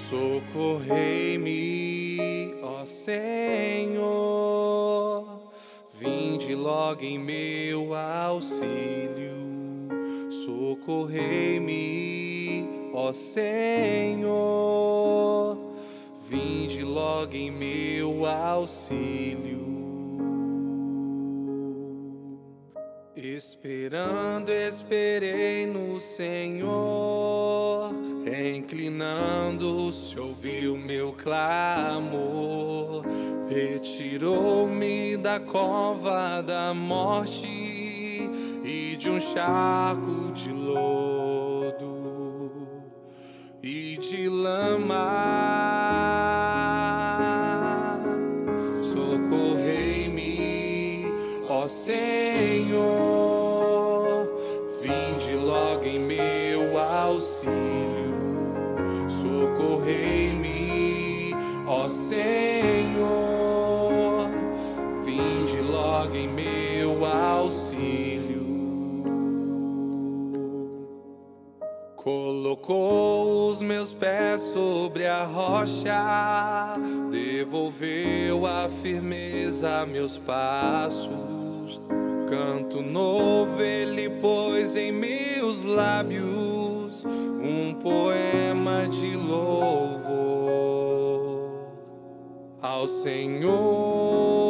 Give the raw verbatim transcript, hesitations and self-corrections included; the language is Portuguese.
Socorrei-me, ó Senhor, vinde logo em meu auxílio. Socorrei-me, ó Senhor, vinde logo em meu auxílio. Esperando, esperei no Senhor, inclinando-se, ouviu meu clamor, retirou-me da cova da morte e de um charco de lodo e de lama. Socorrei-me, ó Senhor, vinde logo em meu auxílio. Socorrei-me, ó Senhor, vinde logo em meu auxílio. Colocou os meus pés sobre a rocha, devolveu a firmeza a meus passos. Canto novo ele pôs em meus lábios, um poema de louvor ao Senhor.